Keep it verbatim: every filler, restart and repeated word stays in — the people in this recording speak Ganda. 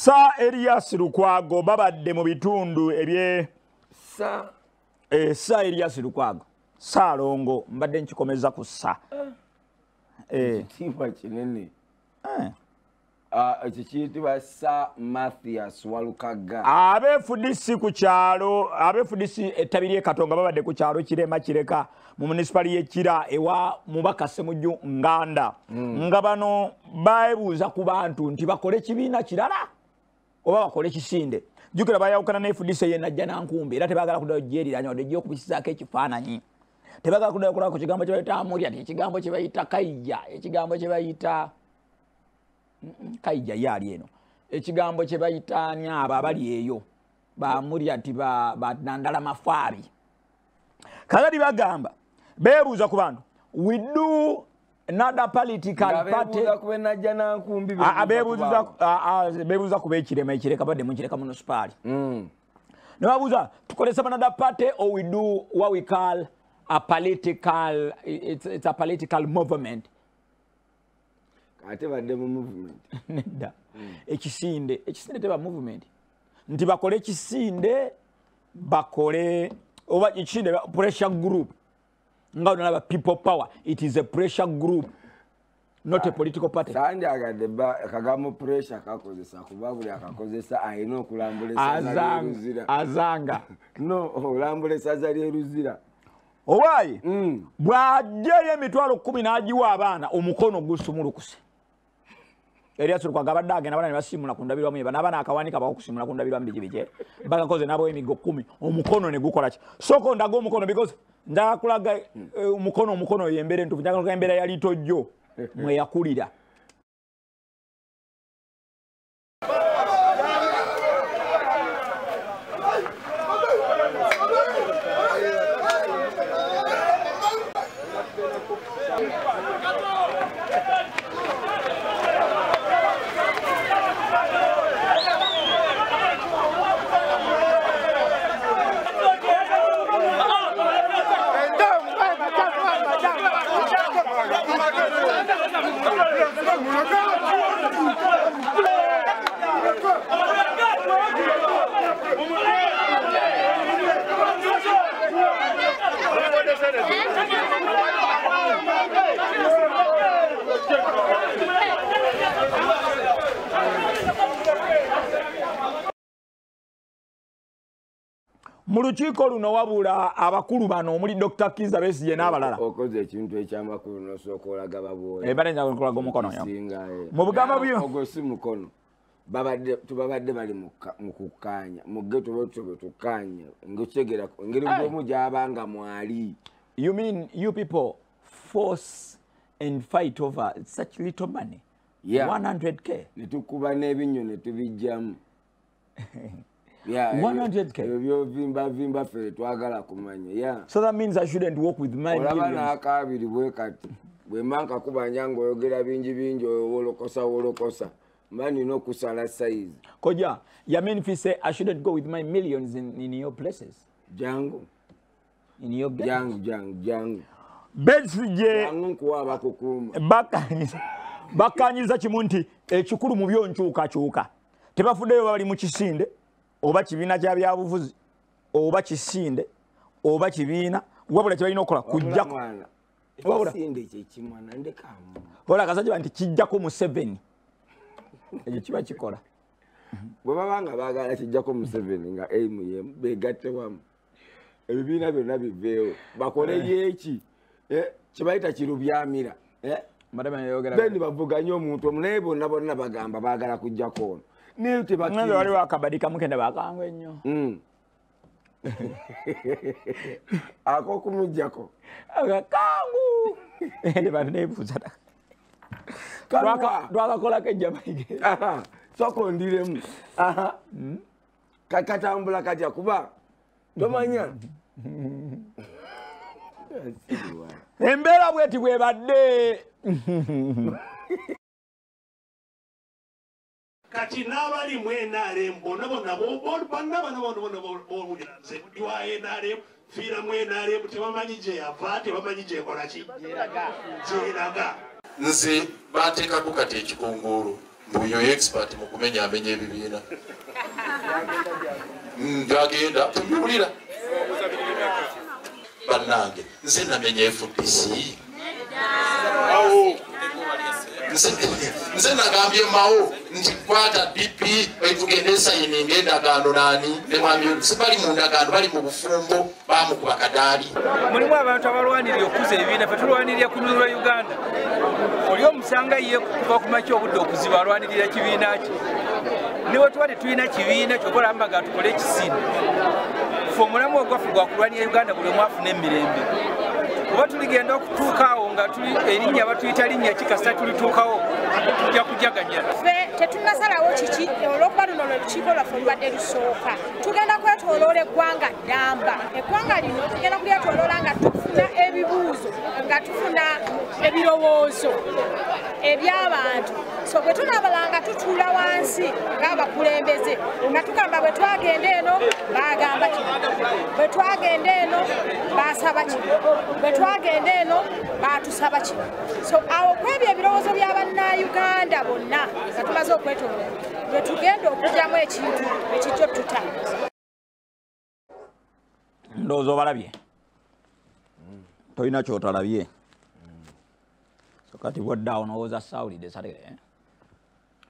Sa Erias Lukwago babadde mu bitundu ebye sa eh sa Erias Lukwago sa longo mbadde nkikomeza ku sa eh kiba kinene eh ah ekiyitibwa sa Mathias Walukaga abefudisi ku kyalo abefudisi etabiriye Katonga babadde ku kyalo kirema kireka mu municipality y'Ekira ewa mubakase mujju Nganda mm. nga bano baebuuza ku bantu nti bakole kibiina kirala oba bakole kisinde jukira bayawukana ne F D C ye najja nankumbi era tebagala kudayo jerira nyo de okubisizaako ekifaananyi tebagala kudayo kola ku kigambo kye bayita amuli ati ekigambo kye bayita kayija ekigambo kye bayita kayija yali eno ekigambo kye bayita nyaba bali eyo ba amuli ati ba bandala mafari kalali bagamba bebuuza ku bantu we do another political party abebuuza abebuuza ku bekirema ekireka badde mu kireka municipal mm ne babuuza tukolesa another party or we do what we call a political it's, it's a political movement ate badde mu movement nedda ekisinde ekisinde teba movement nti bakole ekisinde bakole oba ekisinde pressure group nga nalaba people power it is a pressure group not a political party sandi agade ba kagamo pressure kakozesa kubabuli akakozesa ayino okulambulesa azanga azanga no olambulesa zali eruzira owaye mm. bwajeyo emitwalo kumi nagiwa abaana omukono gusumulukuse Erias Lukwago abadde agenda bana ne basimula ku ndabirwamu eba n'abaana akawanika bakusimula ku ndabirwamu bijibije bagakoze nabo emigo kumi omukono ne gukola ki soko ndago omukono because njagala kulaga omukono uh, omukono yembere ntufu njagala kulaga embera yali tojjo mwe yakulira Muluchiko luno wabula abakulu bano omuli Doctor Kizza Besigye n'abalala okoze ekintu ekyamakulu no sokolaga babole e bale nja kolaga omukono yo mu bugamba byo ogosi mukono babadde tubabadde bali mu kukanya mu geto bwe tukanya ngochegera ngeri bwo jabanga mwali. You mean you people force and fight over such little money? Yeah. one hundred K. Nitukuba nebinyo netubijjamu. Yeah, one hundred K. Ebyo vimba vimba fe twagala kumanya. Yeah. So that means I shouldn't work with my millions. Olabana akabiri bwekati. Bwe manka kubanyanga oyogera bingi bingi wolokosa wolokosa. Mani no kusala size. Koja, you mean if you say I shouldn't go with my millions in, in your places? Jango. In your ghetto? Jango, jango, jango. Besigye. Jango kuwa bakukuma. Bakanyiza. Bakanyiza kimunti ekikulu mu byonchuka chuka. Tebafuddeyo bali mu kisinde. Oba kibiina kya byabuvuzi oba kisinde oba kibiina wabula kye balina okukola kujja wabula kisinde kye kimwana ndekamu wabula kasajja nti kijjako mu seven ekyo kiba kikola bwe babanga baagala kijjako mu seven nga aim ye begatte wamu ebibiina byonna biveewo bakole yeeki kye bayita kirubyamira bendi bavuganye omuntu omunaye bonna bonna bagamba baagala kujjako ono niyo tebakiri wali wakabadika mukende bakangwe nnyo mm ako kumujjako akakangu ende bana nebuza twaka twaka kola ke jamaige aha soko ndiremu aha mm kakatambula katya kuba tomanya embera bweti bwebadde kati nabali mwenare mbona bona bo bana bana bona bona bo nze kutwaye nare fira mwenare mutebamanyije avate bamanyije kola ki jeraga nze bateka kukate ekikongoro Mbuyo expert mu kumenya amenya ebibiina. Ngagenda tumulira. Bannange nze namenya F D C. Awo. Nze nagambye mawo nti kwata D P etugende sayini ngenda gano nani ne mwami sibali mu ndagano bali mu bufumbo bamukuba kadali. Mulimu abantu abalwanirira okuza ebibiina fe tulwanirira ku nyulo Uganda. Oli omusanga ye kuva ku makyo obudde okuziba alwanirira kibiina ki. Niwe twali tulina kibiina kyokola ambaga tukole ekisini. Fo mulamu ogwafu gwa kulwanirira Uganda buli mwafu n'emirembe. Kuba tuligenda okutuukaawo nga tuli erinnya batuyita linnya kikasa tulituukawo tujja kujaganya. Ffe tetunnasalawo kiki olw'okuba luno lwe lukiiko lwaffe olubadde lusooka. Tugenda kwetoloola eggwanga ddamba. Eggwanga lino tugenda kulyetoloola nga tufuna ebibuuzo, nga tufuna ebirowoozo eby'abantu. So bwe tunaabalanga tutuula wansi ng'abakulembeze nga tugamba bwe twagenda eno baagamba kino, bwe twagenda eno baasaba kino, bwe twagenda eno baatusaba kino. So awo kwebyo ebirowoozo by'Abannayuganda bonna nga tumaze okwetoloola bwe tugenda okugyamu ekintu ekijja otutambuza. Ndowooza obalabye tolina kyotalabye so kati bwadde awo n'owooza saawulidde Saturday.